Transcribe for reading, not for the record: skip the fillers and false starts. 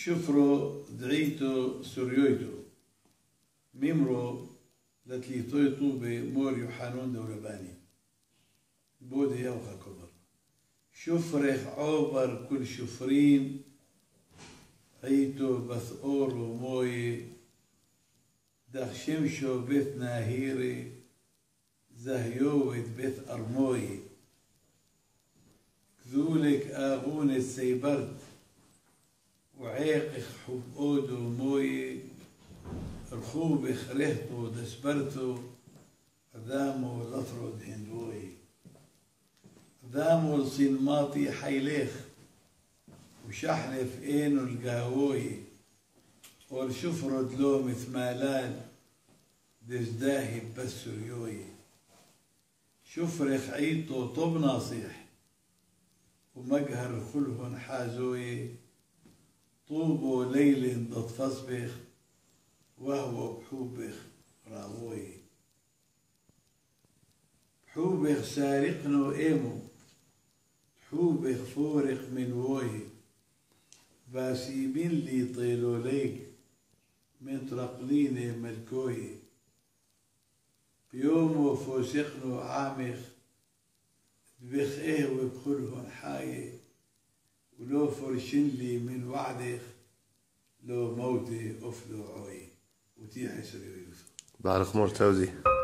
شفرو دعيتو سوريويتو ميمرو لتليتويتو بمور يوحانون دولباني بودي يوخا كبر شفرخ عوبر كل شفرين عيتو بثورو موي دخ شمشو بيت ناهيري زهيوت بيت أرموي كذولك آغون السيبرد وعيقخ حب أودو موي رخوبخ رهتو دسبرتو أدامو لطرد هندوي أدامو الصنماطي حيليخ وشحلف إينو القهوي والشفرد لو مثمالان دزداهي بسريوي شفرخ عيتو طب ناصيح ومجهر خلهن حازوي طوبو ليل ضد فصبخ وهو بحوبخ راوي بحوبخ سارقنو ايمو بحوبخ فورق من ووي باسيبين لي طيلو ليك مترقلين ملكوي بيومو فوسقنو عامخ بخ ايه وبخلهن حاي ولو فرشن لي من وعدخ لو موتي أفلو عوي وتيحي سريو يوسف بارك مرتوزي